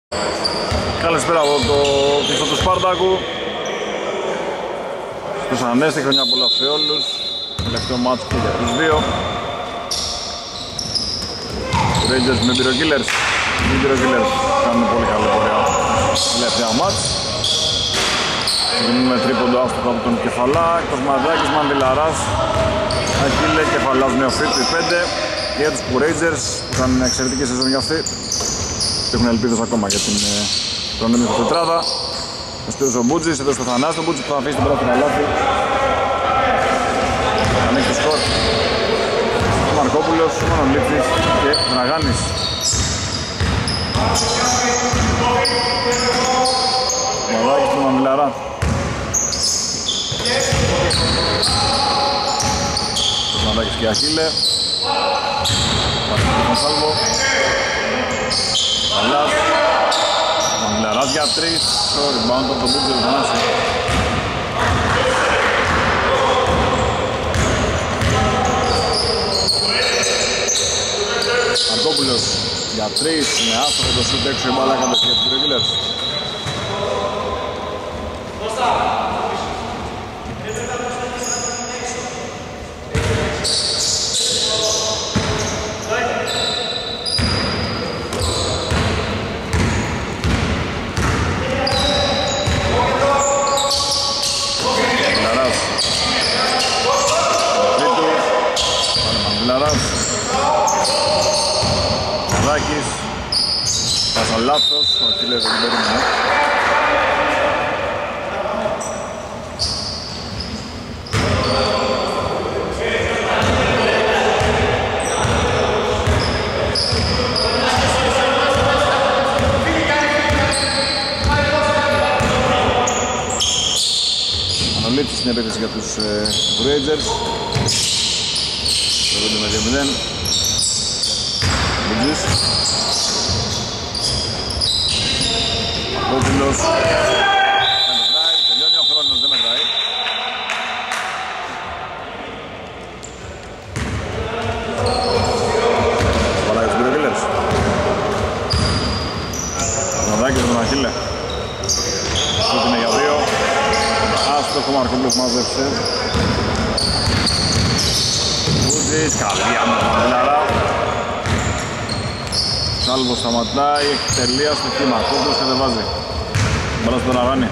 Καλησπέρα από το πίσω του Σπάρτακου. Στους Ανέστη, χρονιά πολλά σε όλους. Τελευταίο μάτσο και για τους δύο. Rangers με πυροκύλερς. Οι πυροκύλερς κάνουν πολύ καλή πορεία. Τελευταία μάτς. Ξεκινούμε τρίποντο άστοχο από τον Κεφαλά. Κοσμαδάκης, Μανδυλαράς, Ακύλε, Κεφαλάς, Νεοφύτου, οι 5. Και για τους Rangers που κάνουν μια εξαιρετική σεζόν για αυτή. Έχουν ελπίδες ακόμα για την προνέμια τετράδα. Ο Σπύρος ο Μπούτζης, εδώ στο Θανάστο, ο Μπούτζης που θα αφήσει την πρώτη καλάθι. Ανοίξει το σκορ. Ο Μαρκόπουλος, ο Μανολίτσης και ο Δραγάνης. Ο Μαδάκης του Μαμιλαρά. Ο Μαδάκης και Αχίλε. Μαρκόπουλος τον Σάλβο. Καλάς. Μαμιλαράς για 3. Το rebound από τον Μπούτζη του Θανάση. Μαρκόπουλος για 3, με άστοχο το σούτ έξω η μπάλα κατευθείαν τους Regulars. Πάσα λάθος, ο Ακύλες δεν περίμενε. Αναλύτης στην επίθεση για τους Rangers. Το 5-0. Μπούτζης. Κόπουλος. Τελειώνει ο χρόνος, δεν μετράει. Παλάει τους πυροκύλες. Μαδάκης με τον Αχίλε. Σούτ είναι για 2. Άστοχο, Μαρκόπουλος μάζεψε. Μπούτζης, καλή άμυνα Μαντιλαρά. Σάλβο σταματάει, εκτελεία στο κύμα, Κόμπλος κατεβάζει. Μπάλα στον Ραγάνη.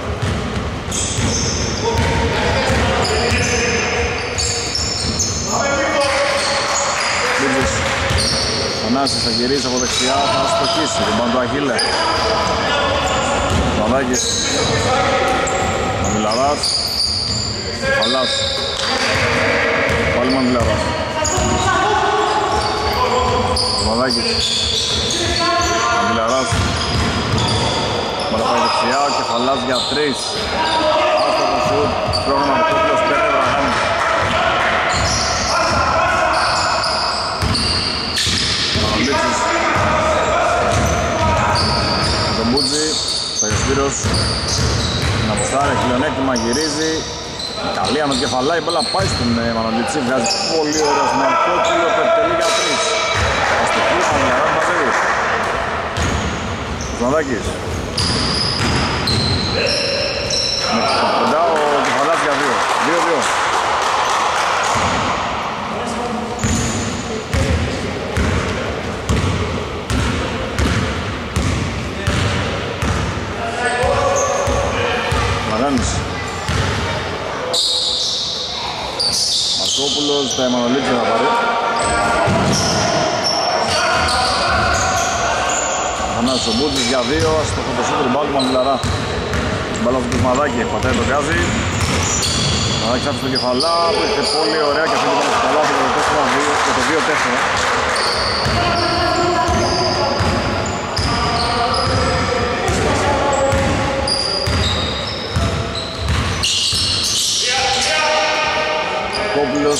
Μπούτζης. Θανάσης θα γυρίσει από δεξιά, θα στοχίσει. Ριμπάουντ του Αχίλε. Μαδάκης. Μαμιλαράς. Παλάς. Πάλι Μαμιλαράς. Μαδάκης. Μαμιλαράς. Μπάλα πάει δεξιά, ο Κεφαλάς για 3. Άστοχο σουτ, πρόγραμμα Μαρκόπουλος, παίρνει Βραγάνη. Μανολίτσης. Τον Μπούτζη, Παγιοσπύρος. Να αποστάρει, χιλιονέκτημα, γυρίζει. Καλή άμεσα Κεφαλά, η μπάλα πάει στον Μανολίτση, βγάζει πολύ ωραίο στον Μαρκόπουλο, πετελεί για 3. Αστοχή, Μαμιλαράς μαζεύει. Κοσμαδάκης. Με κοντά ο Κεφαλάς για 2. 2-2. Μαγάνης. Μαρκόπουλος, τα Εμμανολίτση θα πάρει. Θανάσης ο Μπούτζης για 2, αστοχο το σούτ ριμπάουντ του Μαμιλαρά. Μπάλα στο Κοσμαδάκη, πατάει το γκάζι. Μαδάκης άφησε το Κεφαλά, που είχε πολύ ωραία και αυτή την μπάλα στο καλάθι για το 2-4. Κόμπουλος.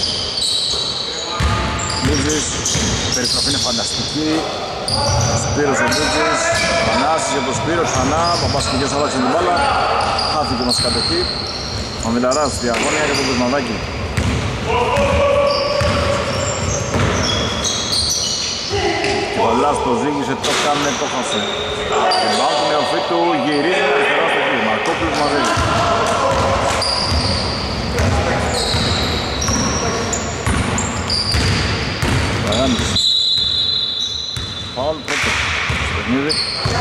Μπούτζης, η περιστροφή είναι φανταστική. Σπύρος ο Μπούτζης, Θανάσης για τον Σπύρο, ξανά, Παπασκηγιός άλλαξε την μπάλα. Χάθηκε μας κατοχή. Ο Μιλαράς, διαγώνια για τον Κοσμαδάκη. Κεφαλάς το ζήγησε, το κάνε, το χασε. Rebound του Νεοφύτου, γυρίζει αριστερά στο κύριο. Μαρκόπουλος μαζεύει. Παγάνης. Φάουλ πρώτο στο παιχνίδι.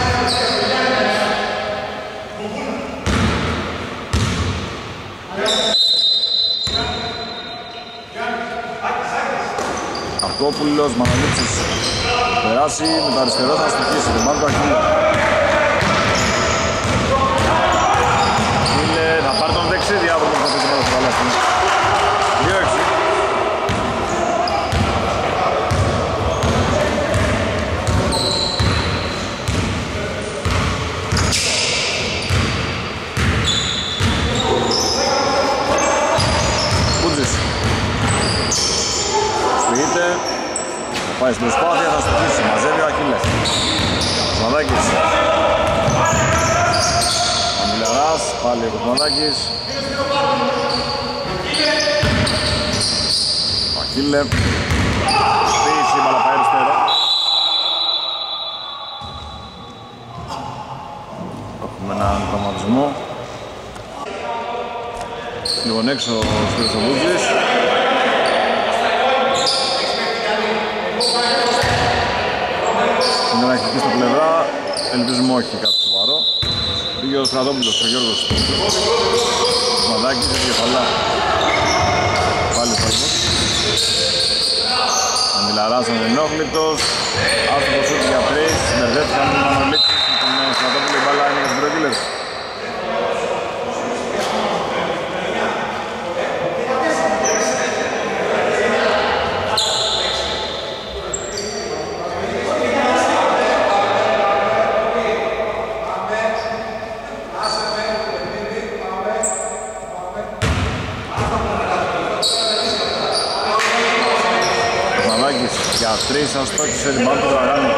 Αρκόπουλος, Μανολίτσης. Περάσει με το αριστερό, θα στοιχήσει. Το μάτι του Αχίλα. Θα πάρει τον δεξί διάδρομο που θα πει το καλάθι. 2-6. Πούτζης. Σποιείται. Θα πάει στην προσπάθεια, θα στοιχήσει. Μαζεύει ο Αχίλες. Κοσμαδάκης. Αμιλαράς, πάλι ο Κοσμαδάκης. Ο Αχίλε. Σπίση, μπαλά πάει αριστερό. Έχουμε έναν τραυματισμό. Λοιπόν έξω ο Σπύρος ο Βούτζης. Είναι ένα εκεί στα πλευρά, ελπίζουμε όχι κάτι σοβαρό. Πήγε ο Στρατόπουλος, ο Γιώργος. Μαδάκης, κεφαλά. Πάλι ο Φαλμός. Ο Μιλαράς ο ενόχλητος. Άστοχο σούτ για τρεις. Μπερδεύτηκαν με τον Μανολίτη. Με τον Στρατόπουλο η μπάλα είναι για τους Μπρογγίλες. Για τρεις αστόχησε rebound του Δραγάνη.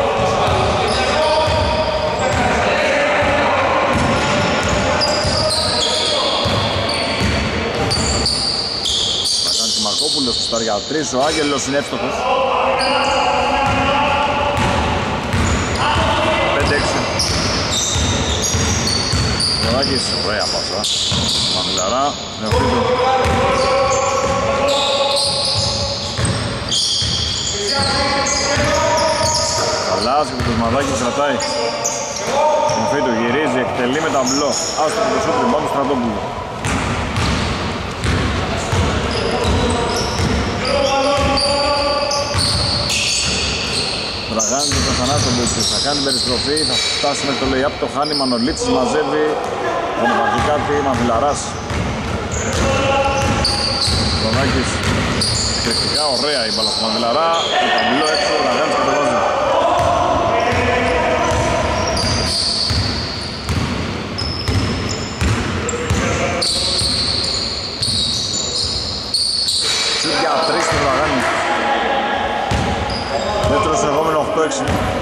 Θα κάνει τη Μαρκόπουλος στο στάρ για τρεις, ο Άγγελος είναι εύστοχος. 5-6. Δραγάκης, ωραία πάσα. Μαμιλαρά, Νεοφύτου. Καλάς και το Κοσμαδάκης κρατάει. Νεοφύτου γυρίζει, εκτελεί με ταμπλό. Άστοχο το σούτ, rebound του Στρατόπουλου. Δραγάνης και το Θανάσοβιτς θα κάνει περιστροφή, θα φτάσει με το lay-up, το χάνει. Μανολίτσης μαζεύει. Δεν υπάρχει κάτι, Μαμιλαράς. Κονάκης. Εκρηκτικά ωραία η μπάλα στο Μαμιλαρά. Το ταμπλό έξω, ο Δραγάνης και το βάζει. Σουτ για 3 στο Δραγάνη. Δεύτερο συνεχόμενο 8-6.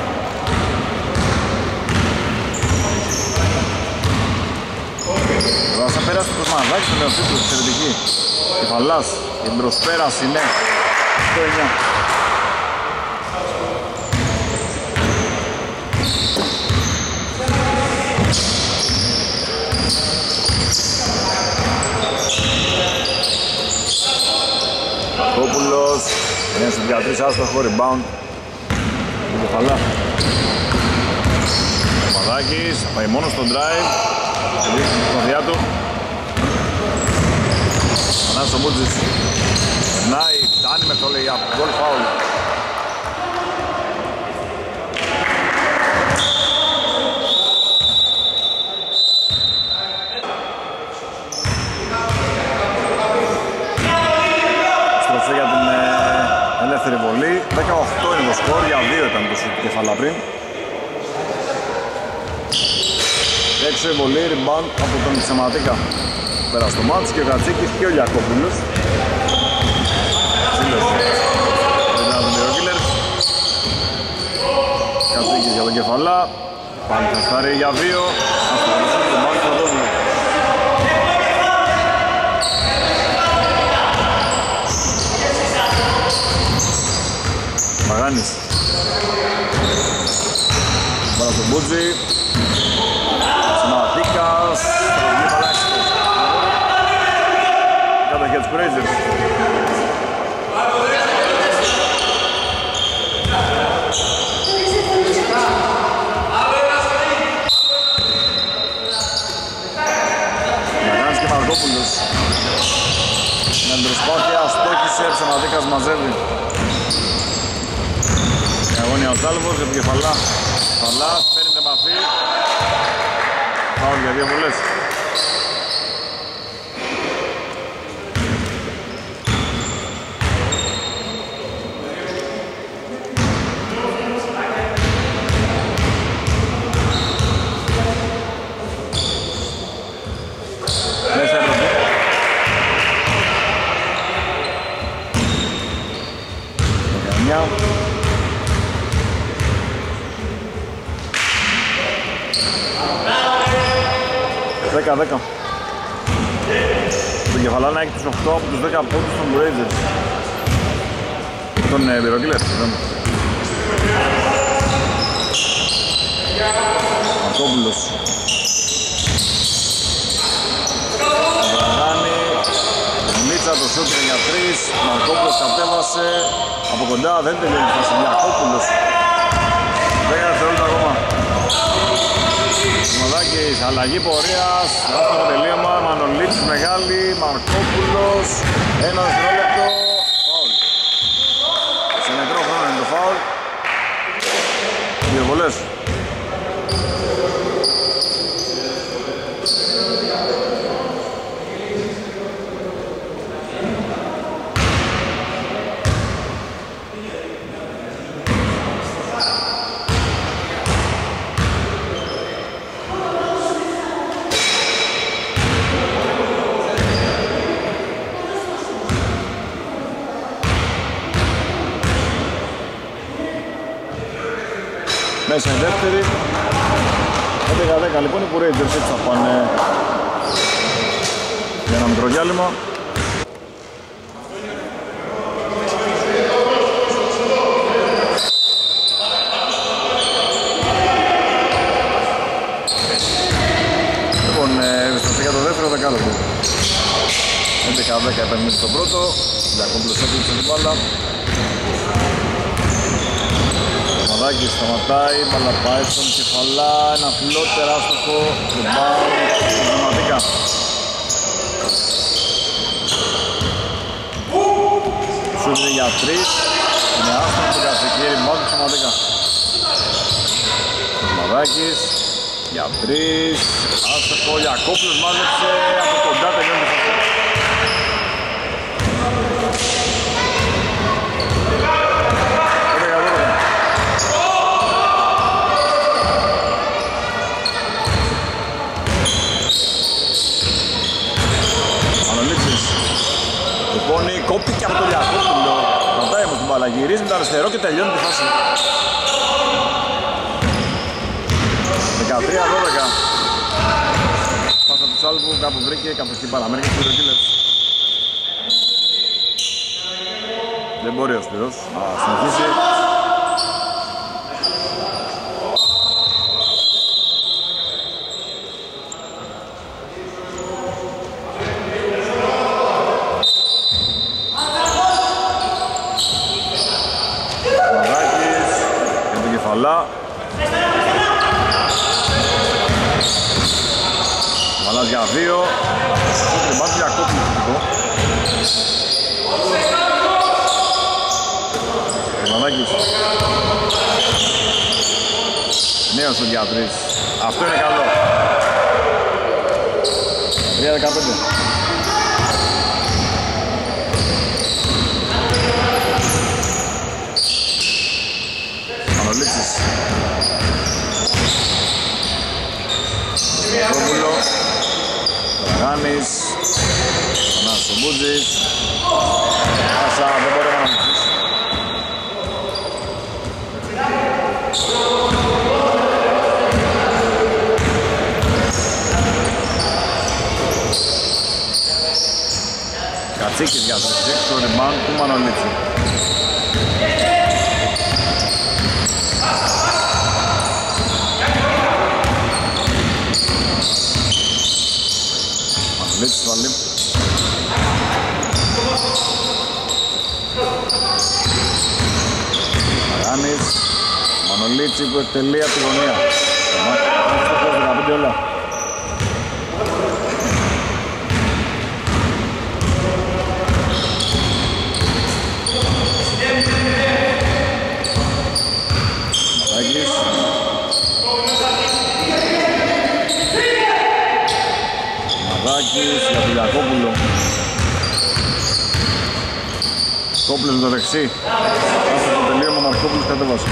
Θα πέρασε το Κοσμαδάκη στο Νεοφύτου, εξαιρετική. Κεφαλάς, η μπροσπέραση είναι 8-9. Κόπουλος, είναι στο 3 άστοχο, rebound. Το κεφαλά. Κοσμαδάκης, θα πάει μόνο στο drive. Θα δείξει την προσπαθειά του. Ανάς ο Μπούτζης. Περνάει, φτάνει με το lay-up. Goal foul. Στροφή για την ελεύθερη βολή. 18 είναι το σκορ, για 2 ήταν το σουτ κεφαλά πριν. Έξω η βολή, rebound από τον Ξεματίκα. Πέρα στο μάτς και ο Κατσίκης και ο Λιακόπουλος. Σύλλωση. Μετά τον Eurokillers. Κατσίκης για τον κεφαλά. Πάλι θα στάρει για 2. Αστραλίσουν τον Μάρκο Στρατόπουλο. Μαγάνης. στο Μπούτζι. Σηματίκας. Κάτω για τους Κουρέιτζερς. Μαγάνης και Μαρκόπουλος. Με την προσπάθεια στόχισε, Ψεματίκας μαζεύει. Η αγώνια ο Σάλβος για την κεφαλά. Φαλάς, παίρνει την επαφή. Φάουλ για δύο βολές. Μέσα έπρεπε. Δεκαεννιά. Δέκα. Το κεφαλάνα έχει τους 8 από τους 10 πόντους των Blazers. Τον Πυροκλές. Μαρκόπουλος. Βραγάνη. Μίτσα το σούτ για 3. Μαρκόπουλος κατέβασε. Από κοντά δεν τελειώνει η φάση. Μαρκόπουλος. 10 δευτερόλεπτα ακόμα. Μαδάκης, αλλαγή πορείας, άστοχο τελείωμα, Μανολίτης μεγάλη, Μαρκόπουλος, 1 δευτερόλεπτο, φάουλ. Σε νεκρό χρόνο είναι το φάουλ. Δύο βολές. Μέσα η δεύτερη. 11-10 λοιπόν, οι Rangers έτσι θα πάνε για ένα μικρό διάλειμμα. Λοιπόν, επιστροφή για το δεύτερο δεκάλεπτο. 11-10 επέμεινε στον πρώτο. Διακόμπλος έκλειψε την μπάλα. Μαδάκης σταματάει, μπάλα πάει στον κεφαλά, ένα φλότ τεράστοχο, rebound, συστηματικά. Σούτ είναι για 3, είναι άστοχο το καθηκεί, rebound συστηματικά. Μαδάκης, για 3, άστοχο, Ιακόπουλος μάζεψε, από κοντά τελειώνει τη φάση. Κόπηκε από το Ιακόπουλο, κρατάει όμως την μπάλα, γυρίζει με το αριστερό και τελειώνει τη φάση. 13-12. Πάσα του Σάλβου, κάπου βρήκε, κάπου εκεί παραμέρει και Πυροκύλες. Δεν μπορεί ο Σπύρος να συνεχίσει. Μαλάς για 2. Το τριμπάτι για κόπη. Μαλάκης. Νέος στον για 3. Αυτό είναι καλό. 3-15. Μανολίτσης. Ρόπουλο. Ραγάνης. Ανάς ο Μπούτζης. Πάσα, δεν μπορεί να μισήσει. Κατσίκης για το έξω rebound του Μανολίτση. Ραγάνης, Μανολίτσι που εκτελεί από τη γωνία. Έχει το χώρο 15 όλα. Ματάκης. Ματάκης για τον Γιακόπουλο. Κόπουλος με το δεξί. Άσε το τελείωμα, Μαρκόπουλος κατέβασε.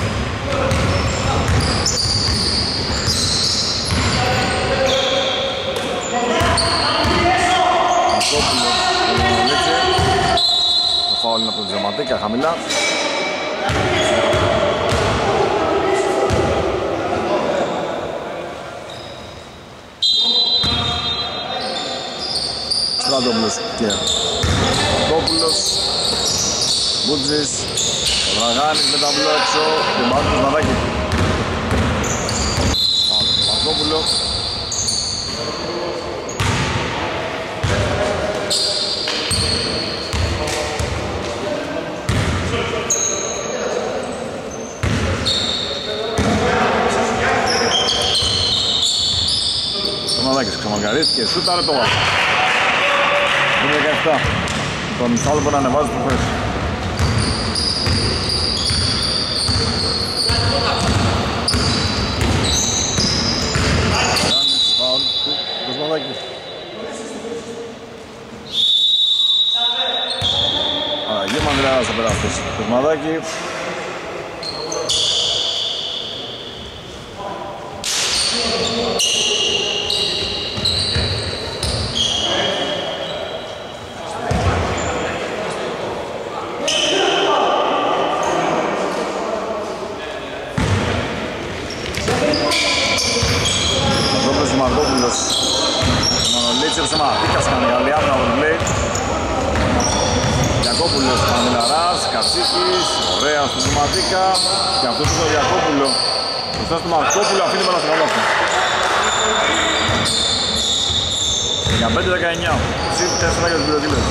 Μαρκόπουλος με το δεξί. Το φάουλ είναι από τον Τζαματίκα, χαμηλά. Στράτοπουλος και Μαρκόπουλος. Μπούτζης, ο Ραγάνης με τα μπλό έξω, την πάρει του Μαδάκη. Πάμε στο Μαρκόπουλο. Το Μαδάκης ξαμαργαρίστηκε, σούταρε το βάλει. Είναι 17. Τον Σάλ μπορεί να ανεβάζει το θέση. Αγί Μανδρεάρας θα περάσει το Κοσμαδάκι. Μαρκόπουλος, Μαρκόπουλος. Μανολίτσιος, Ματίκας, κάνει καλή άμυνα από τον Blade. Γιακόπουλος, Πανελαράς, Κατσίκης, ωραία στο Ματίκα. Και αυτός είναι το Γιακόπουλο. Μπροστά στο Μαρκόπουλο, αφήνει πέρα στο καλάθι. 15-19, συν 4 για τους πυροτήλες.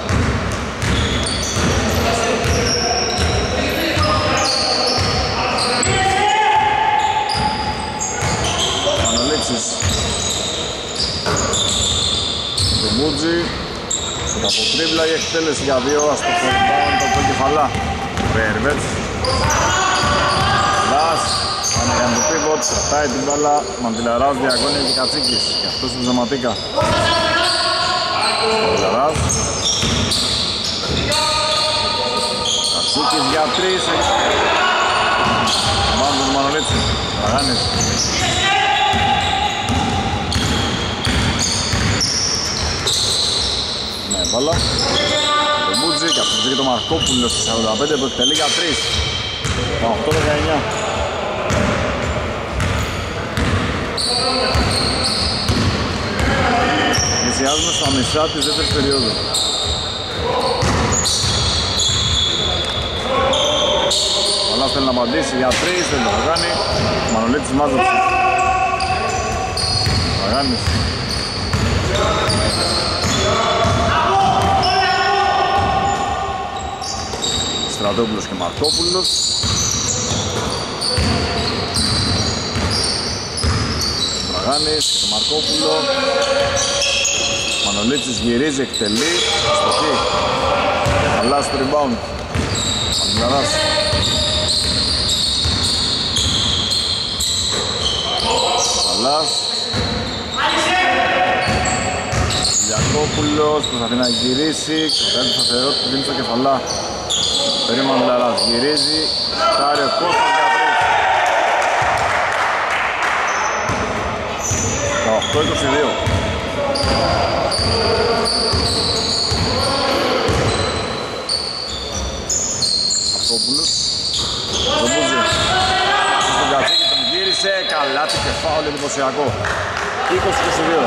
Μανολίτσης. Το Μπούτζι. Από τρίβλα η εκτέλεση για 2 στο φορμπάουν το κεφαλά. Ωραία ριβέτς. Λάς, πάνε για το πίβοτ, κρατάει την μπάλα. Μαντιλαράς, Διαγώνια και Κατσίκης. Και αυτός του Ζαματίκα. Μαντιλαράς. Κατσίκης για 3. Μάντο του Μανολίτσι. Ραγάνης. Μπάλα. Το Μπούτζι και αυτός βγήκε το Μαρκόπουλο στο 45 που εκτελεί για 3. Το 8-19. Πλησιάζουμε στα μισά της δεύτερης περίοδου. Αλλά θέλει να απαντήσει για 3, δεν το κάνει. Μανολίτης μάζεψε. Παγάνης. Στρατόπουλος και Μαρκόπουλος. Βραγάνης και το Μαρκόπουλο. Μανολίτσης γυρίζει, εκτελεί. Στοχή. Αλλάζει το rebound. Μανιλαράς. Αλλάς. Γιακόπουλος προσπαθεί να γυρίσει. Κρατάει το σταθερό του, δίνει στο κεφαλά. Περίμενο Μανιλαράς, γυρίζει. Πάρει ο Κώστας για 3. 8-22. Αυτόπουλος. Το Μπούτζι. Στον Κατσίκη τον γύρισε. Καλάτι και φάουλ εντυπωσιακό. 20-22.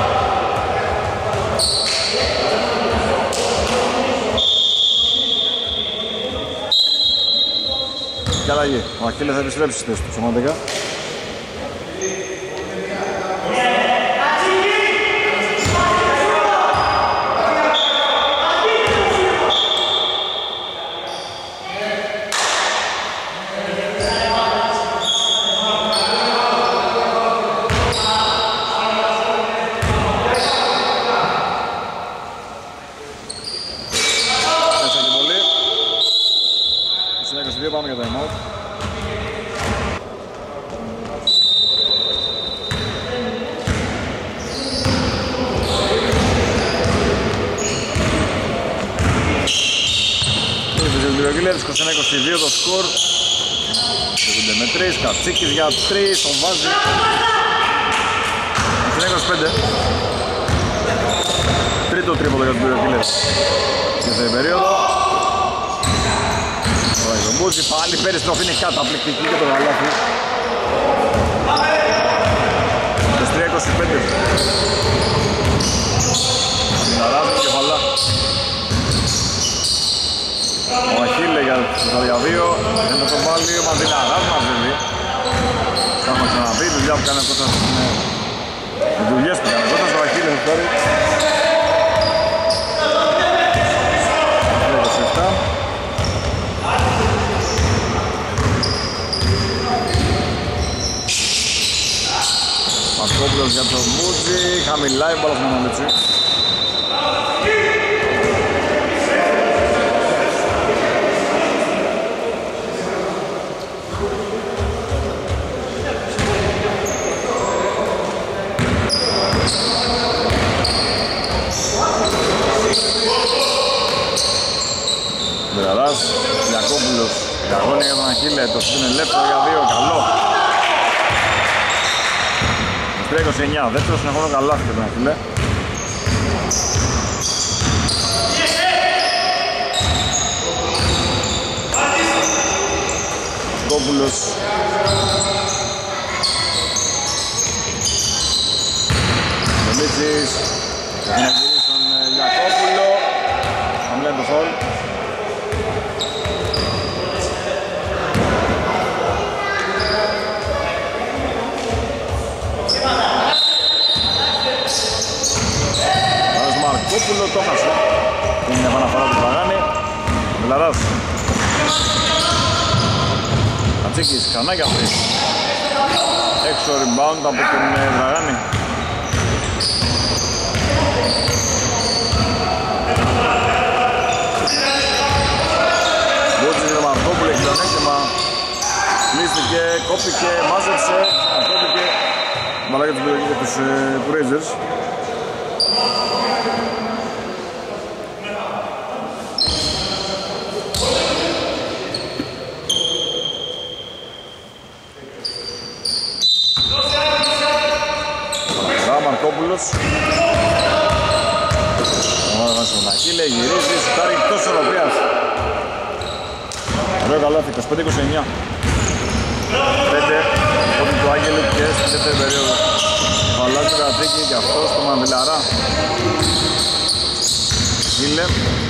Και αλλαγή. Ο Αχίλε θα επιστρέψει στη θέση του σωματικά. Κиллερς 21-22 το σκορ. Segundo με 3, Κατσίκης για 3, τον βάζει. 21-25. Τρίτο τρίποντο για τους Κиллερς και σε περίοδο. Τώρα τον Μπούτζι, πάλι περιστροφή είναι καταπληκτική και το γαλάφι. 23-25. Συναράζει κεφαλά. Ο Αχίλε για το 2, δεν θα το βάλει ο Μαντιναράς μαζεύει. Θα έχουμε ξαναπεί, δουλειά που κάνει ο Κώστας είναι οι δουλειές που κάνει ο Κώστας, ο Αχίλε θα φτάρει. 27. Μαρκόπουλος για τον Μούτζι, χαμηλά η μπάλα στον Μανολίτσι. Μπεραράς, Ιακώπουλος, Καγόνια για τον Αχίλε, το σούτ είναι ελεύθερο για 2, καλό. 23-29, δεύτερο συνεχόμενο καλάθι για τον Αχίλε. Ιακώπουλος. Μελίτσης, θα γυρίσει στον Ιακώπουλο, χαμηλά είναι το φαουλ. Μαρκόπουλο το χάσε. Είναι μια επαναφορά του Παγάνη. Μιλαράς. Κατσίκης, ξανά για αυτή. Έξω rebound από τον Δραγάνη. Μπούτσις για τον Μαρκόπουλο, έχει τον έκτημα. Κλείστηκε, κόπηκε, μάζεψε, κόπηκε. Μαλάκια τους πήρε και τους Blazers. Μαρκόπουλος. Ωραία βάζει τον Αχίλε, γυρίζει, σουτάρει εκτός ισορροπίας. Ωραίο καλάθι, 25-29. 5 από του Άγγελου και στη δεύτερη περίοδο. Βαλάζει το Κατσίκη και αυτό στο Μανδυλαρά. Αχίλε.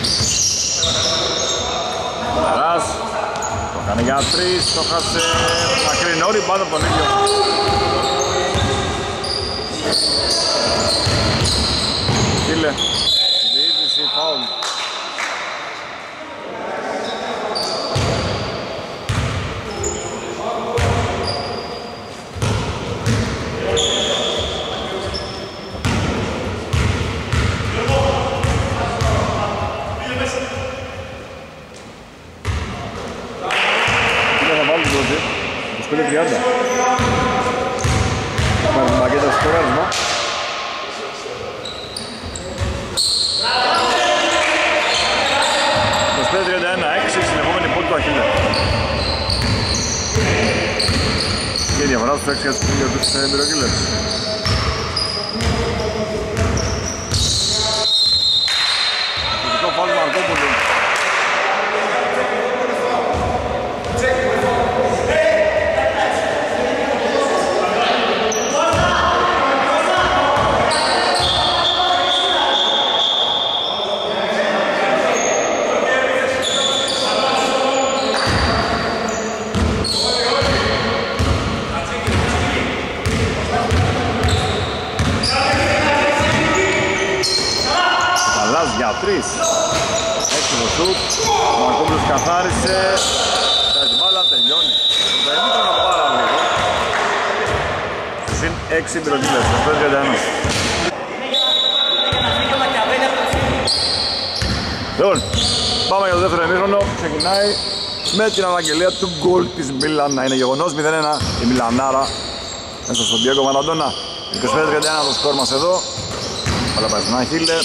Μαράς. Το κάνει για 3, το χάσε. Μακρινό ριμπάουντ από τον ίδιο. Αχίλε. Διείδηση, φάουλ. Τι θα βάλει την πρώτη, 25-30. Πάρει την πακέτα στο σκοράρισμα. Και η διαφορά στους 6 για τους Κиллερς. Φυσικό φάουλ του Μαρκόπουλου. Για 3. Έξω το σουτ. Ο Μαρκόπουλος καθάρισε. Τα μπάλα τελειώνει. Το περίμετρο πάρα λίγο. Συν 6 πυροκύλες. 25-31. Λοιπόν, πάμε για το δεύτερο ημίχρονο. Ξεκινάει με την αναγγελία του γκολ της Μίλαν να είναι γεγονός. 0-1 η Μιλανάρα μέσα στον Diego Maradona. 25-31 το σκορ μας εδώ. Αλλά πάει στον Αχίλε.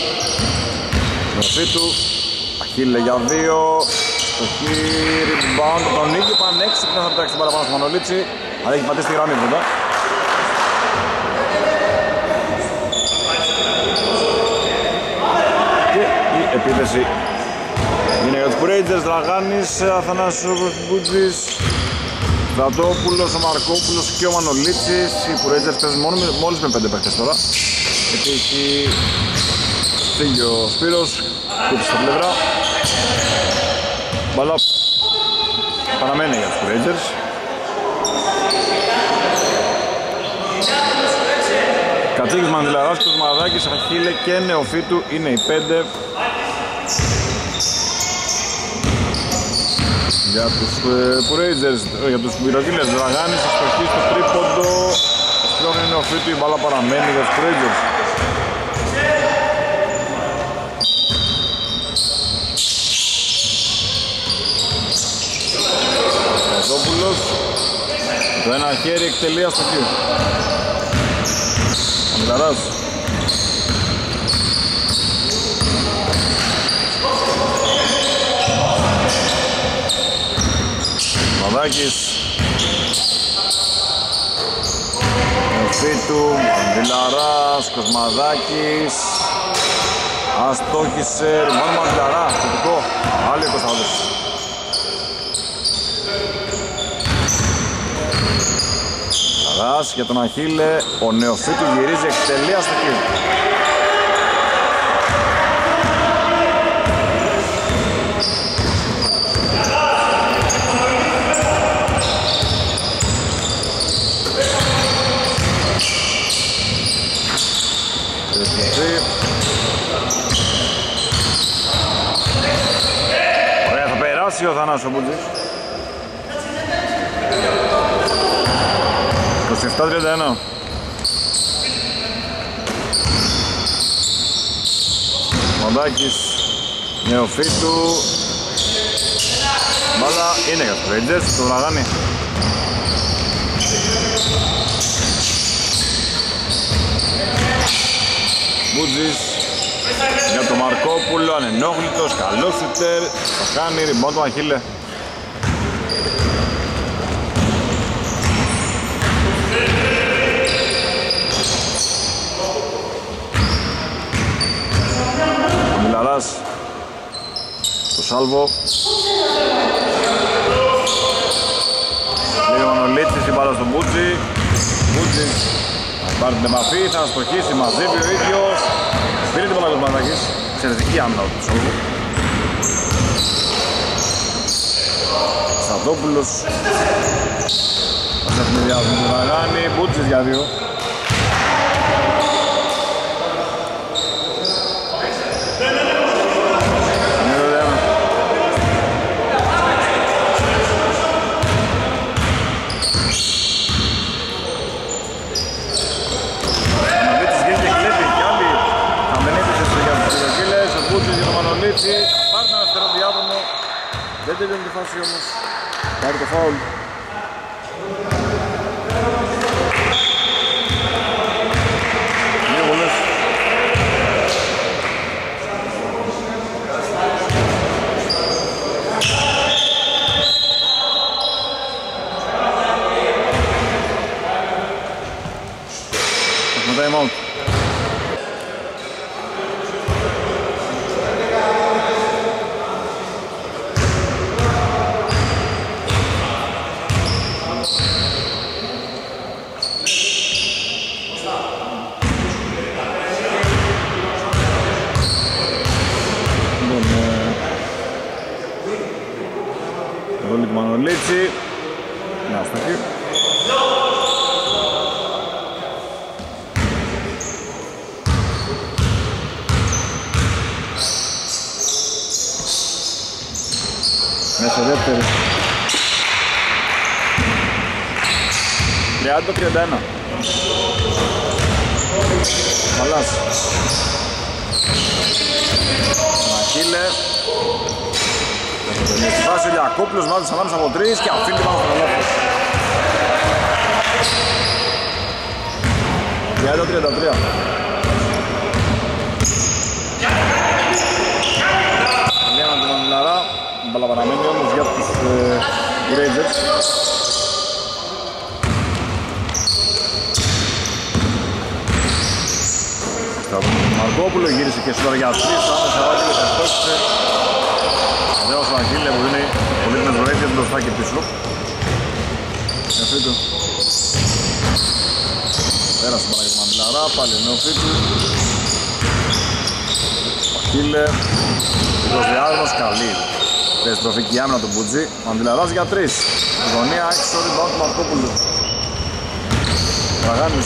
Νοφί του. Αχίλε για 2. Στο χείρι rebound τον ίδιο πανέξυπνα θα πετάξει την παραπάνω στο Μανολίτσι. Αλλά έχει πατήσει τη γραμμή πρώτα. Και η επίθεση είναι για τους Rangers. Δραγάνης, Αθανάσιος Μπούτζης, Στρατόπουλος, ο Μαρκόπουλος και ο Μανολίτσης. Οι Rangers παίζουν μόλις με 5 παίκτες τώρα. Γιατί έχει φύγει ο Σπύρος, κούτησε στα πλευρά. Μπαλά παραμένει για τους Rangers. Κατσίκης, Μανδυλαράς, Κοσμαδάκης, Αχίλε και Νεοφίτου είναι οι 5. Για τους Rangers, για τους Μυρωκύλες, Δραγάνης, αστοχή στο τρίποντο. Σπρώχνει Νεοφίτου, η μπάλα παραμένει για τους Rangers. Καζόπουλος, το ένα χέρι εκτελεί αστοχή. Μανδυλαράς. Μαδάκης. Νεοφίτου, Μανδυλαράς, Κοσμαδάκης. Αστόχησε, μόνο Μανδυλαρά, θετικό. Άλλη 20. Για τον Αχίλε, ο Νεοφίτου γυρίζει εκτελεία στο κύριο. Ωραία, θα περάσει ο Θανάσος Μπούτζης. 27-31. Μοντάκης, Νεοφίτου. Μπάλα είναι για τους Rangers, το Βραγάνι. Μπούτζης για τον Μαρκόπουλο, ανενόχλητος, καλός σουτέρ. Το κάνει, rebound του Αχίλε. Στο Σάλβο. Λέει ο Μανολίτσης, η μπάλα στον Μπούτζη. Μπούτζης θα πάρει την επαφή, θα αστοχίσει, μαζεύει ο ίδιος. Πήρε την μπάλα ο Κοσμαδάκης. Εξαιρετική άμυνα του Σάλβο. Στρατόπουλος. Θα σε ευνηδιάζουν τον Δαγάνη. Μπούτζης για 2. Πάρει ένα αριστερό διάδρομο. Δεν τελειώνει τη φάση όμως. Πάρει το φάουλ. Δύο βολές. Έχουμε time out. Μανολίτσι. Να αστοχή. Μέσα δεύτερη. 30-31. Μαλάς. Μαχίλε. Στη φάση ο Λιακόπουλος βάζει ανάμεσα από 3 και αφήνει πάνω στο καλάθι. 30-33. Λένε τον Μαμιλαρά, μπαλά παραμένει όμως για τους Rangers. Μαρκόπουλο γύρισε και σούταρε για 3, άμεσα βάζει και τεστόχισε. Αδέος ο Αγγίλε που δίνει πολύ την ευρωήθεια μπροστά και πίσω. Νεοφίτου. Πέρασε πάρα για τον Μαμιλαρά, πάλι Νεοφίτου. Ο Αγγίλε. Ο διάδρομος καλή. Περιστροφική άμυνα του Μπουτζή. Μαμιλαράς για 3. Η γωνία έξω rebound του Μαρκόπουλου. Ραγάνης.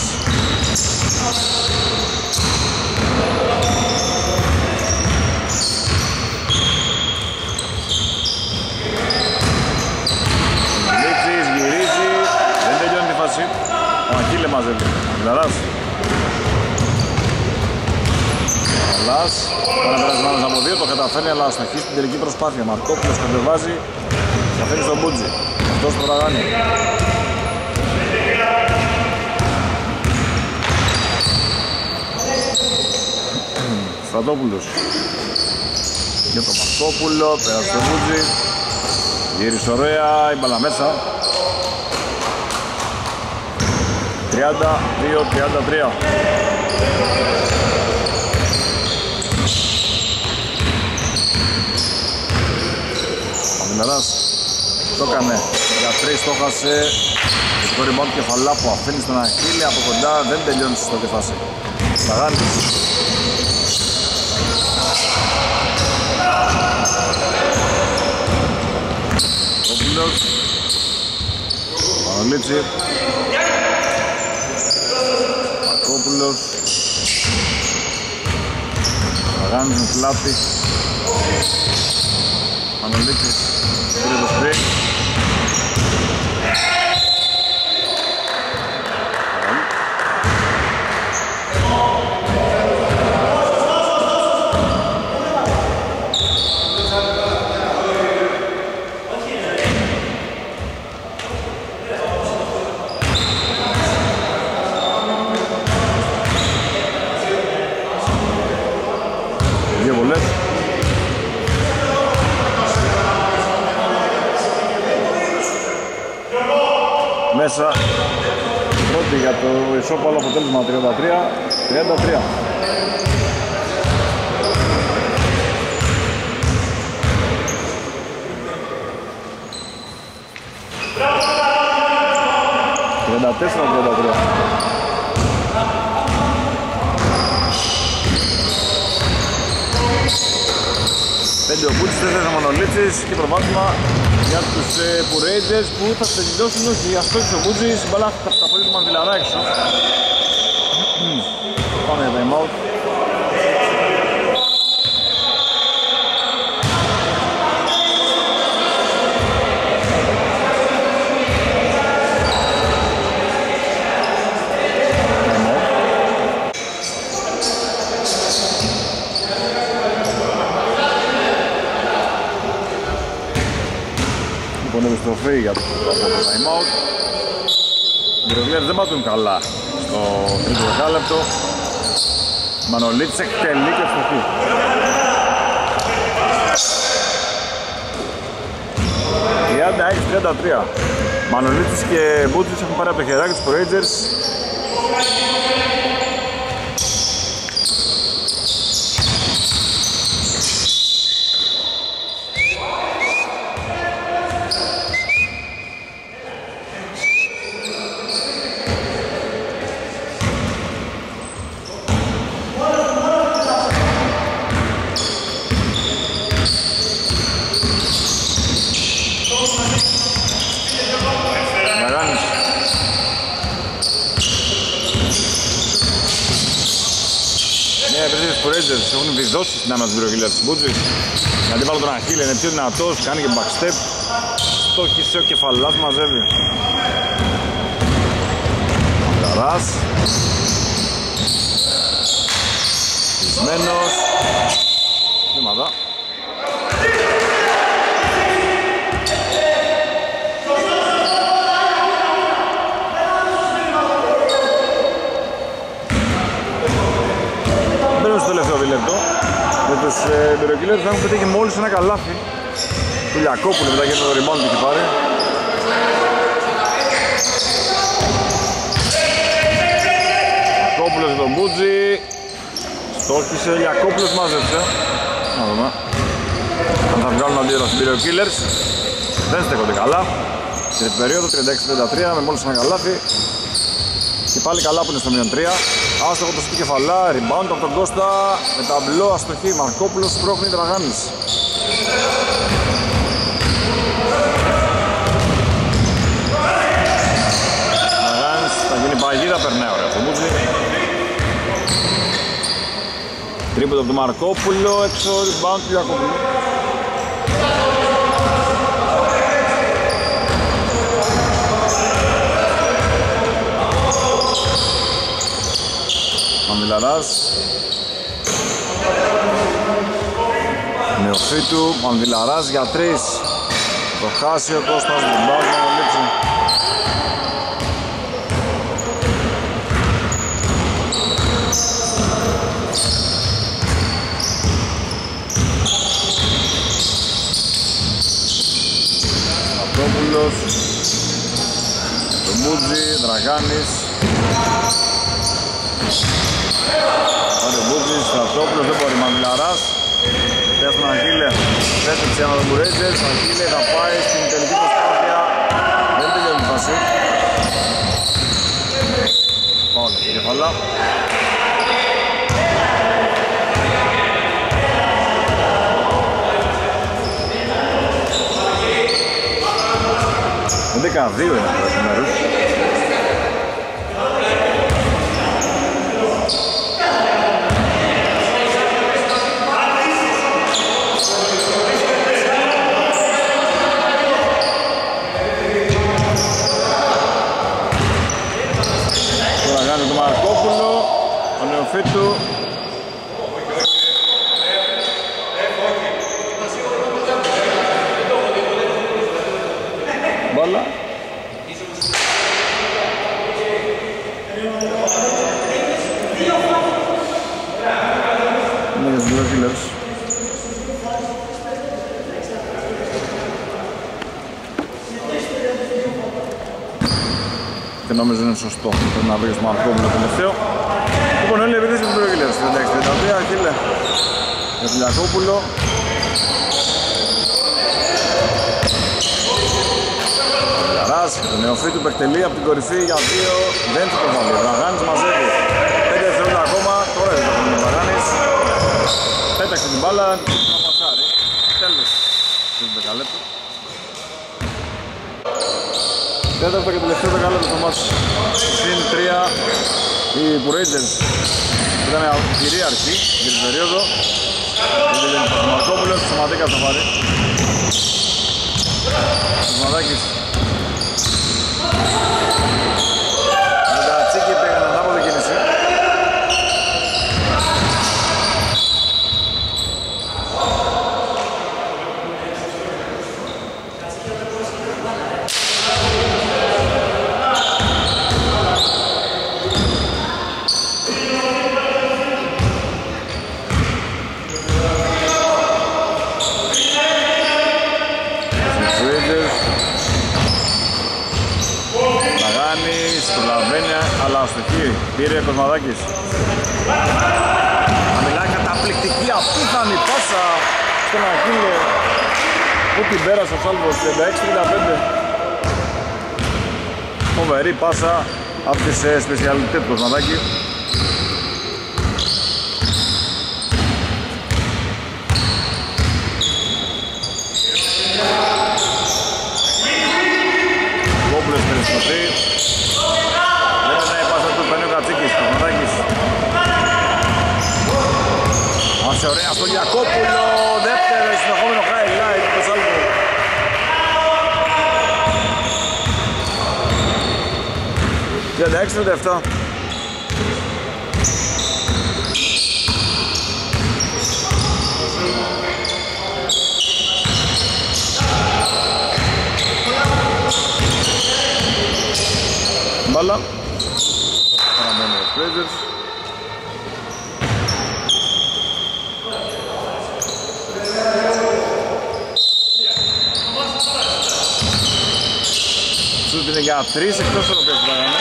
Λίτσις γυρίζει, δεν τελειώνει τη φάση. Ο Ακίλε μαζεύει. Μαμιλαράς. Αλλάς, ένα περασμένος από 2, το καταφέρνει αλλά αστοχεί στην τελική προσπάθεια. Μαρκόπουλος κατεβάζει και αφήνει στον Μπουτζι. Αυτός το Ραγάνι. Στρατόπουλος για τον Μαρκόπουλο, πέρασε τον Μπουτζι. Γύρισε ωραία, η μπάλα μέσα. 32-33. Μαμιλαράς το έκανε για 3, το χάσε. Και το rebound κεφαλά που αφήνει στον Αχίλη από κοντά, δεν τελειώνει στο τη φάση. Παγάνης. Κόπουλος. Μανολίτσι. Μακόπουλος. Παγάνης με πλάτη. Μανολίτσης. Πήρε το σπρί. Μέσα πρώτη για το ισόπαλο αποτέλεσμα 33-33. Πέντε ο Μπούτσης, 4 ο Μονολίτσης και προβάδισμα για τους Rangers που θα τελειώσουν όχι αυτός ο Μπούτσης, μπαλά τα πόδια του Μαμιλαρά έξω. Πάμε για time out. Επιστροφή για το time out. Οι Ρογλέρες δεν πατούν καλά στο τρίτο δεκάλεπτο. Μανολίτης εκτελεί και ευστοχή. ...36-33. Μανολίτης και Μπούτσης έχουν πάρει από το χεράκι τους Rangers. Έχουν βιδώσει στην άμυνα του πυρογγυλία της Μπούτζης. Η αντίπαλο τον Αχίλη είναι πιο δυνατός, κάνει και backstep. Στόχισε ο κεφαλάς, μαζεύει. Καράς. Κλεισμένος. Βήματα. Μπυροκύλερς έχουν πετύχει μόλις ένα καλάθι του Λιακόπουλου μετά για το rebound που έχει πάρει. Λιακόπουλος για τον Μπούτζι. Στόχισε, Λιακόπουλος μάζεψε. Να δούμε αν θα βγάλουν αντίδραση οι Μπυροκύλερς. Δεν στέκονται καλά. Τρίτη περίοδο, 36-33 με μόλις ένα καλάθι. Και πάλι καλά που είναι στο μείον 3. Άστοχο το σούτ κεφαλά, rebound από τον Κώστα. Με ταμπλό αστοχή, Μαρκόπουλος πρόχνει Τραγάνης. Τραγάνης θα γίνει παγίδα, περνάει ωραία το Μπούτζι. Τρίποντο από τον Μαρκόπουλο, έξω rebound του Ιακώπουλου. Μανδυλαράς. Νεοφύτου, Μανδυλαράς για 3. Το χάσει ο Κώστας, την μπάλα να λείψει. Στρατόπουλος, το Μπούτζι, Δραγάνης. Πάρε ο Μπούτζις, Στρατόπουλος, δεν μπορεί, Μανδυλαράς. Πέρα στον Αγγίλε, πέτρεψε ένα τον Μπουρέτζες, ο Αγγίλε θα πάει στην τελική προσπάθεια. Δεν τελειώνει η φάση. Πάω και κεφαλά. Ο 12 είναι αυτό το μέρος. Νεοφύτου. Μπάλα. Είναι για τους Μπυροκύλερς. Και νομίζω είναι σωστό. Πρέπει να βρει στο Μαρκόπουλο τελευταίο. Λοιπόν, όλοι επιδείς με τον Μπυροκύλερς. 36-33, Αχίλε για τον Λιακόπουλο. Λαράς και τον Νεοφύτου που εκτελεί από την κορυφή για 2. Δεν θα το βάλει. Ο Δραγάνης μαζεύει 5 δευτερόλεπτα ακόμα. Τώρα δεν θα το βάλει ο Δραγάνης. Πέταξε την μπάλα. Να πασάρει. Τέλος του δεκαλέπτου. Τέταρτο και τελευταίο δεκαλέπτο στο μάτς. Συν 3. Οι Ρέιντζερς ήταν κυρίαρχοι για την περίοδο. Ο Μαρκόπουλος, ο Σωματίκας θα πάρει. Ο Σωματάκης. Ο Κατσίκη πήγαν ανάποδη κίνηση. Πήρε Κοσμαδάκης. Θα μιλάει καταπληκτική απίθανη πάσα στον Αχίλε που την πέρασε ο Σάλβος 36-35. Φοβερή πάσα από τις σπεσιαλιτές του Κοσμαδάκη. Κόμπλες περιστροφή. Άσε ωραία στο Λιακόπουλο, δεύτερο συνεχόμενο highlight του Σάλβου. Για 36-37. Μπάλα. Παραμένει ο Blazers. Σούτ είναι για 3 εκτός της οποίας πράγμα.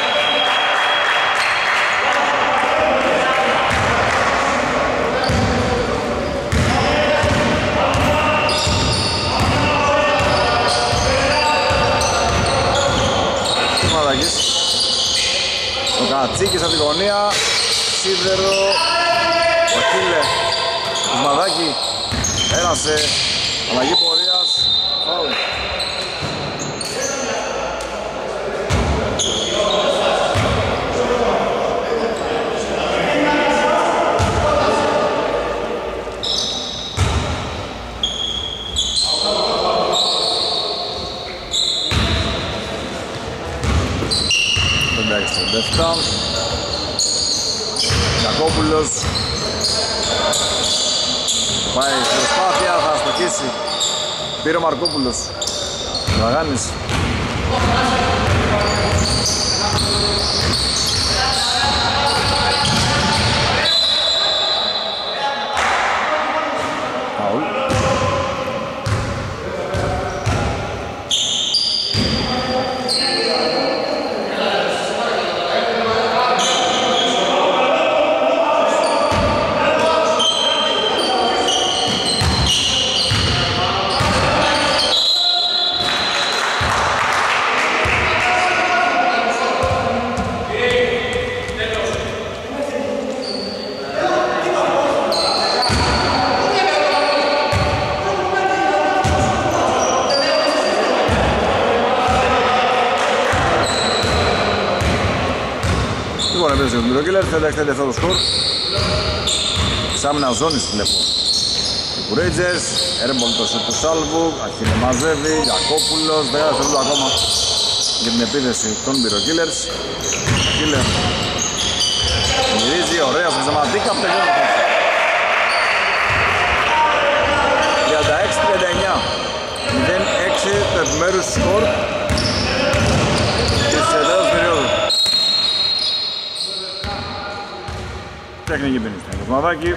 Ο Κατσίκης από τη γωνία, σίδερο, ο Χίλε, ο Σμαδάκη, πέρασε, αλλαγή πορείας, φάουλ. Κακόπουλος πάει στην προσπάθεια, θα αστοχίσει. Πήρε ο Μαρκόπουλος. Δραγάνης. Φάουλ. Ο Μυροκύλερ θα εντάξει αυτό το σκορ. Ξάμινα ζώνης βλέπω. Οι Κουρέιτζερς, έρεμπολ το σουτ του Σάλβου, Αχίνε μαζεύει, Γιακόπουλος, 10 δευτερόλεπτα ακόμα για την επίδεση των Μυροκύλερς. Κίλερ γυρίζει, ωραία στο Ζαματίκα, από το γέννη. 36-39, 0-6 το επιμέρους σκορ της τέλος περίοδου. Τεχνική ποινή στο Κοσμαδάκι.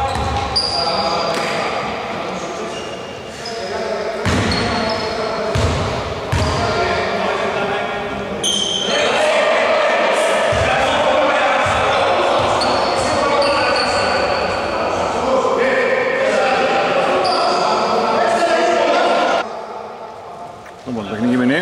Λοιπόν, τεχνική ποινή.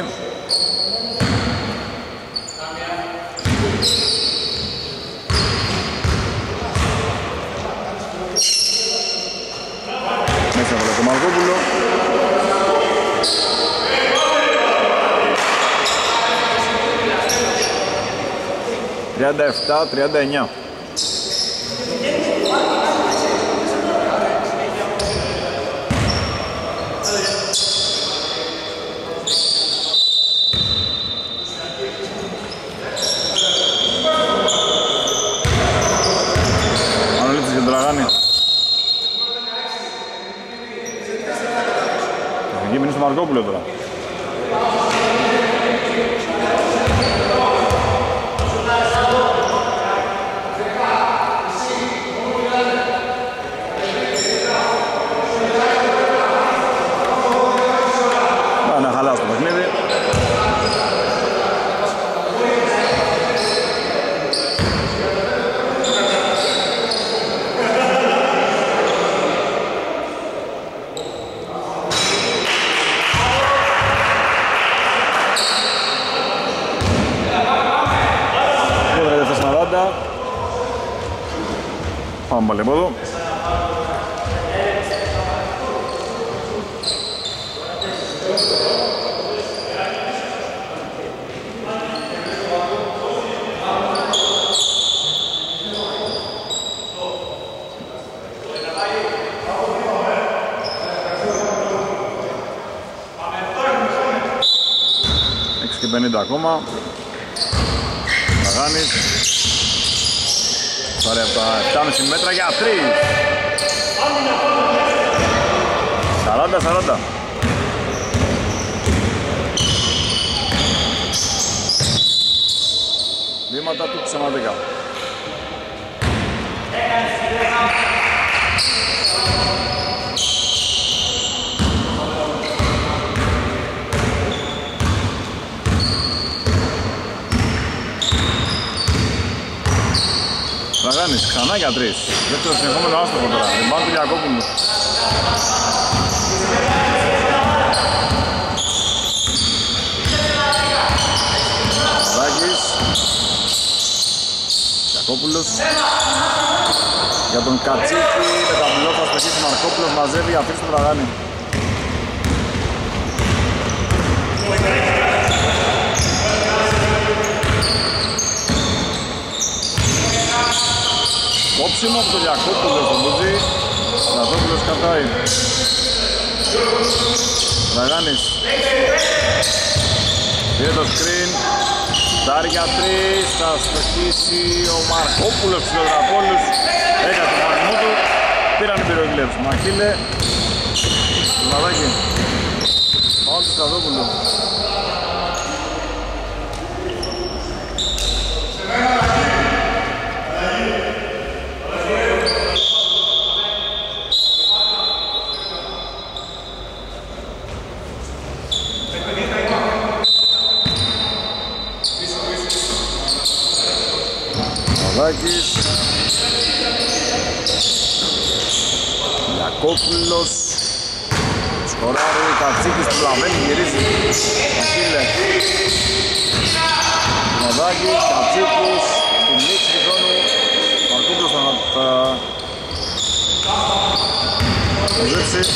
Μαρκόπουλο. (37-39) Αναλύτης για τον Δραγάνη. Εκεί μείνει στο Μαρκόπουλο τώρα. Να χαλάσει το παιχνίδι. Πάμε πάλι από εδώ. Έξι και 50 ακόμα. Μαγάνης. Ωραία από τα 7,5 μέτρα για 3. 40-40. Βήματα του Ξεμαντικά. Ραγάνης ξανά για 3. Δεύτερο συνεχόμενο άστοχο τώρα. Ριμπάουντ του Γιακόπουλου. Ραγάνης. Γιακόπουλος. Για τον Κατσίκη με τα μπλό θα στοχίσει Μαρκόπουλος, μαζεύει για 3 στο Ραγάνη. Κόψιμο από τον Γιακόπουλο στον Μπούτζι. Στρατόπουλος κατάει. Ραγάνης. Πήρε το σκριν. Στάρει για 3. Θα στοχίσει ο Μαρκόπουλος στους Λεωδραπόλους. Έκανε τον παγισμό του. Πήραν οι πυροεγκλεύς. Μαχίλε. Λαδάκι. Πάω του Στρατόπουλου. Γιακόπουλος. Σκοράρει, Κατσίκης του Λαβέλη, γυρίζει. Μαχίλε. Μοδάκης, Κατσίκης. Στην λήξη του χρόνου. Μαρκόπουλος θα ζήσει.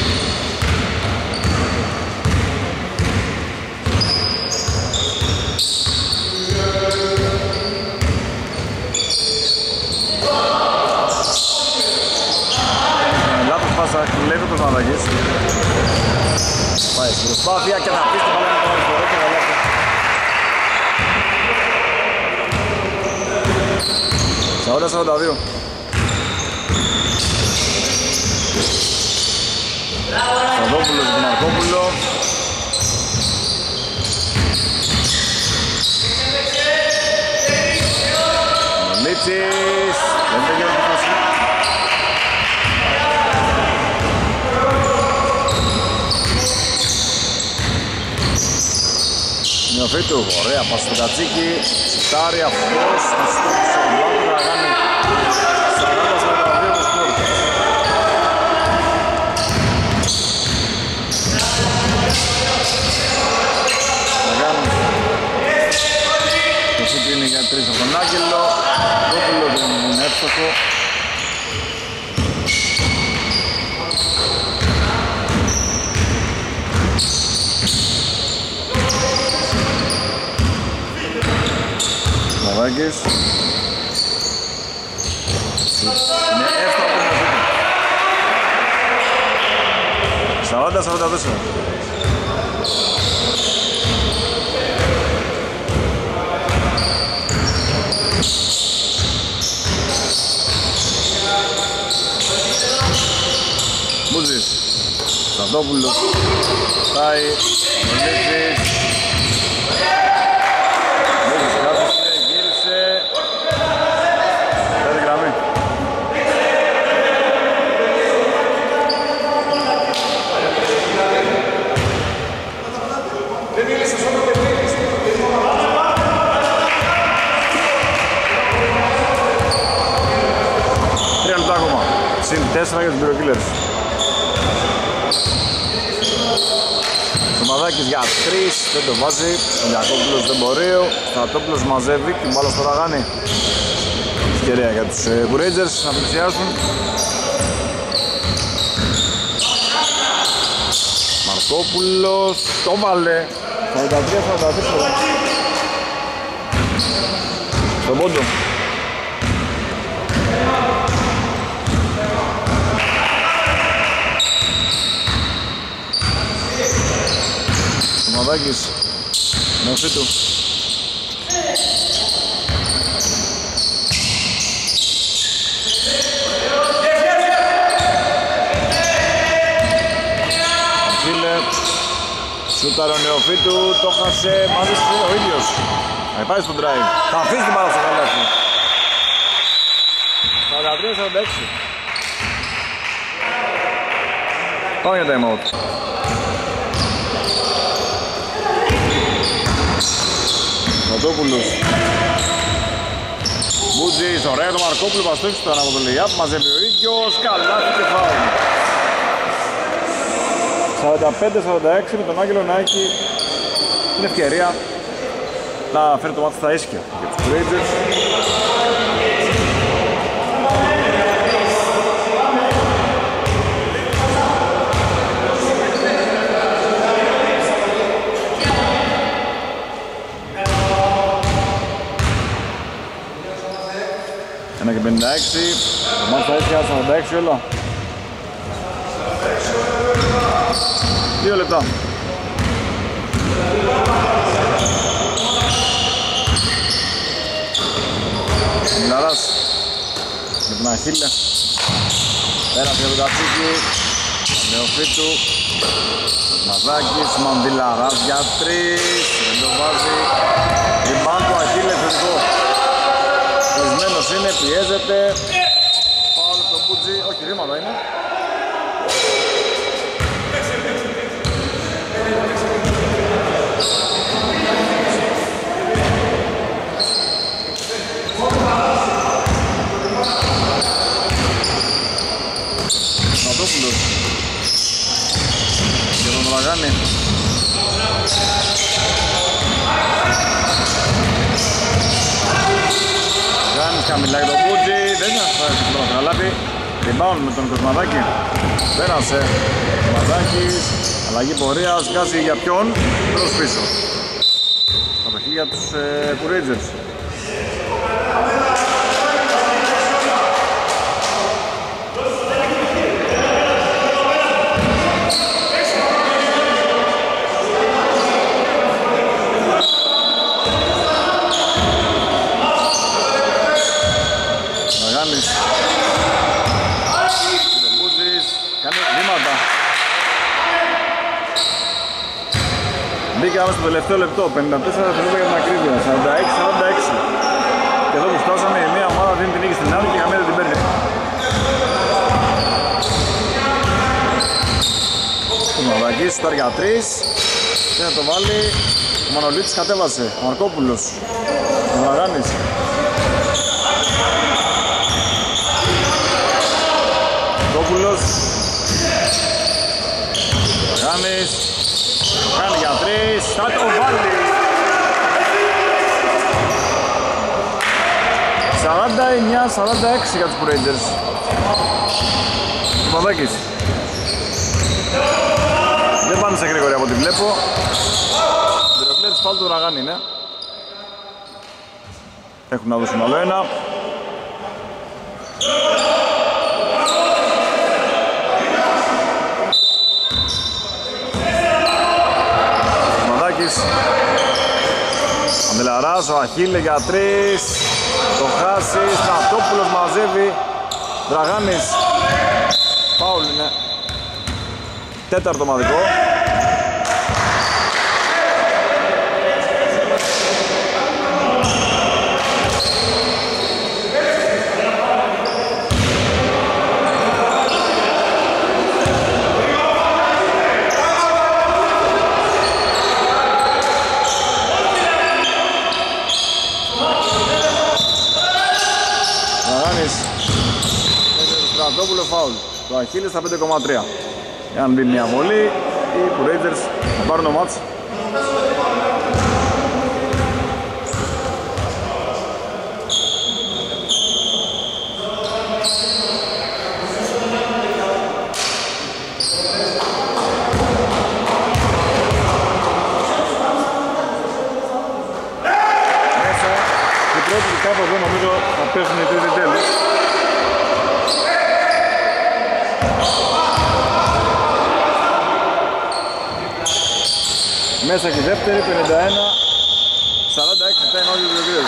Κλέβει το Μαδάκης. Πάει στην προσπάθεια και θα αφήσει την μπάλα με τον αριστερό και γαλάφει. Σαόρα 42. Σαδόπουλος με τον Μαρκόπουλο. Μελίτσης. Δεν τελειώνει τη φάση. Νιωφίτου, ωραία πας στο Κατσίκι. Σουτάρει αυτός, θα στόχισε ο Μπάτου να κάνει 40-42 το σκορ. Θα κάνει το σούτ είναι για 3 από τον Άγγελο. Κόπουλο δεν είναι εύστοχο. Μαδάκης. Είναι εύστοχο το μεσούτο. 40-44. Μούζης. Στρατόπουλος. Πάει. Μελίτσης. Μούζης κάθισε. Γύρισε. Πέρι γραμμή. Τρία λεπτά ακόμα. Συν 4 για τους πυροκύλερες. Ο Μαδάκης για 3, δεν το βάζει. Ο Γιακόπουλος δεν μπορεί. Ο Στρατόπουλος μαζεύει την μπάλα στο Ραγάνι. Ευκαιρία για τους Rangers να πλησιάσουν. Μαρκόπουλος το βάλε. 43-44. Στον πόντο. Μαδάκης με φύτου. Φίλε, σούταρε ο Νεοφύτου, το χάσε, μάζεψε ο ίδιος. Θα πάει στον drive, θα αφήσει την μπάλα στο καλάθι. 43-46. Πάμε για time out. Στρατόπουλος. Μπούτζης, ωραία το Μαρκόπουλο, παστόχησε τον από το Λεϊάπ, μαζεύει ο ίδιος, καλάθι και φάουλ. 45-46 με τον Άγγελο να έχει την ευκαιρία να φέρει το μάτι στα ίσια για τους Rangers. Ένα και 56, το μάτι στα ίσια, 46 όλα. 2 λεπτά. Μιλαράς με τον Αχίλε. Πέρασε το κατσίκι. Νεοφίτου. Μαζάκης, Μανδυλαράς για 3. Δεν το βάζει. Rebound του Αχίλε, θετικό. Κλεισμένος είναι, πιέζεται. Φάουλ στο Μπούτζι, όχι ρήματα είναι. Νατόπουλος για τον Ραγάνη. Ραγάνης καμιλάει το Μπούτζι, δεν είναι ασφάλιση που το καλάθι. Rebound με τον Κοσμαδάκη. Πέρασε ο Κοσμαδάκης, αλλαγή πορείας, κάσει για ποιον, προς πίσω. Κατοχή για τους Rangers. Μπήκαμε στο τελευταίο λεπτό, 54 δευτερόλεπτα για την ακρίβεια, 46-46. Και εδώ που φτάσαμε, η μία ομάδα δίνει την νίκη στην άλλη και η καμία δεν την παίρνει. Ο Μαδακής, στο για 3. Και να το βάλει, ο Μανολίτης κατέβασε, ο Μαρκόπουλος, ο Μαγάνης. Μαρκόπουλος, ο Μαγάνης. Κάνει για 3, θα το βάλει. 49-46 για τους Rangers. Μαδάκης. Δεν πάνε σε γρήγορη από ό,τι βλέπω. Περιοκλέτης πάλι του Ραγάνη είναι. Έχουν να δώσουν άλλο ένα. Ανδελαράς, ο Αχίλε για 3. Το χάσει, Στρατόπουλος μαζεύει. Δραγάνης. Φάουλ είναι. Τέταρτο μαδικό. Στρατόπουλο φάουλ. Το Αχίλε στα 5,3. Εάν μπει μια βολή, οι Rangers θα πάρουν το μάτς. Μέσα, η πρώτη κάπου εδώ νομίζω θα πέσουν οι τρίτη τέλος. Μέσα και η δεύτερη, 51-46, θα είναι όλοι οι βιβλίες.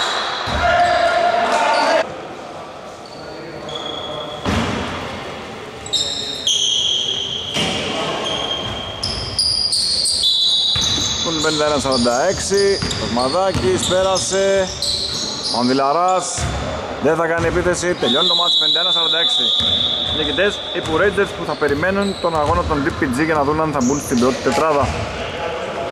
Πούν 51-46, ο Σμαδάκης πέρασε, ο Ανδυλαράς δεν θα κάνει επίθεση, τελειώνει το μάτς 51-46. Νικητές οι Rangers που θα περιμένουν τον αγώνα των DPG για να δουν αν θα μπουν στην πρώτη τετράδα.